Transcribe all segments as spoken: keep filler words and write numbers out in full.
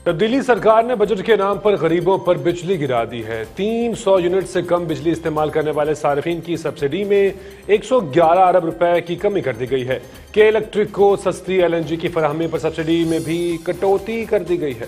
तब्दीली सरकार ने बजट के नाम पर गरीबों पर बिजली गिरा दी है। तीन सौ यूनिट से कम बिजली इस्तेमाल करने वाले सार्फिन की सब्सिडी में एक सौ ग्यारह अरब रुपए की कमी कर दी गई है। के इलेक्ट्रिक को सस्ती एलएनजी की फराहमी पर सब्सिडी में भी कटौती कर दी गई है।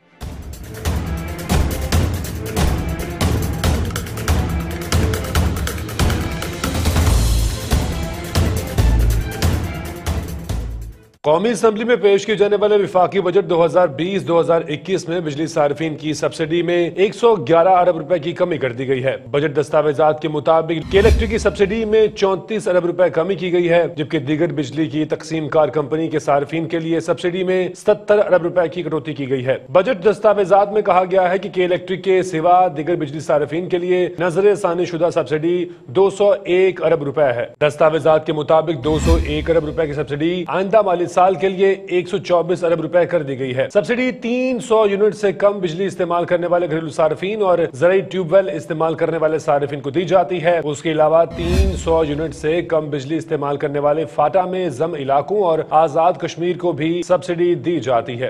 कौमी असम्बली में पेश किए जाने वाले विफाकी बजट दो हज़ार बीस दो हज़ार इक्कीस में बिजली सार्फिन की सब्सिडी में एक सौ ग्यारह अरब रुपए की कमी कर दी गई है। बजट दस्तावेजात के मुताबिक के इलेक्ट्रिक की सब्सिडी में चौंतीस अरब रुपए कमी की गई है, जबकि दीगर बिजली की तकसीम कार कंपनी के सार्फिन के लिए सब्सिडी में सत्तर अरब रुपए की कटौती की गई है। बजट दस्तावेजात में कहा गया है कि के इलेक्ट्रिक के सिवा दीगर बिजली सार्फिन के लिए नजर सानी शुदा सब्सिडी दो सौ एक अरब रुपए है। दस्तावेजात के मुताबिक दो सौ एक अरब रुपए की सब्सिडी आइंदा माली साल के लिए एक सौ चौबीस अरब रुपए कर दी गई है। सब्सिडी तीन सौ यूनिट से कम बिजली इस्तेमाल करने वाले घरेलू सार्फिन और ज़राई ट्यूबवेल इस्तेमाल करने वाले सार्फिन को दी जाती है। उसके अलावा तीन सौ यूनिट से कम बिजली इस्तेमाल करने वाले फाटा में जम इलाकों और आजाद कश्मीर को भी सब्सिडी दी जाती है।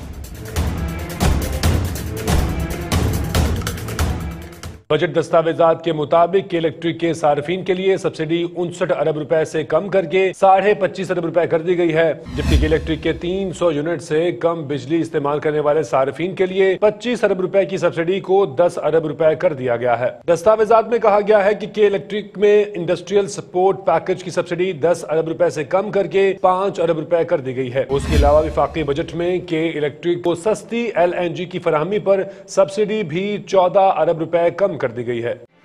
बजट दस्तावेजात के मुताबिक के इलेक्ट्रिक के सार्फिन के लिए सब्सिडी उनसठ अरब रुपए से कम करके साढ़े पच्चीस अरब रुपए कर दी गई है, जबकि के इलेक्ट्रिक के तीन सौ यूनिट से कम बिजली इस्तेमाल करने वाले सार्फिन के लिए पच्चीस अरब रुपए की सब्सिडी को दस अरब रुपए कर दिया गया है। दस्तावेजात में कहा गया है कि के इलेक्ट्रिक में इंडस्ट्रियल सपोर्ट पैकेज की सब्सिडी दस अरब रुपए से कम करके पांच अरब रुपए कर दी गई है। उसके अलावा विफाकी बजट में के इलेक्ट्रिक को सस्ती एल एन जी की फराहमी पर सब्सिडी भी चौदह अरब रुपए कम कर दी गई है।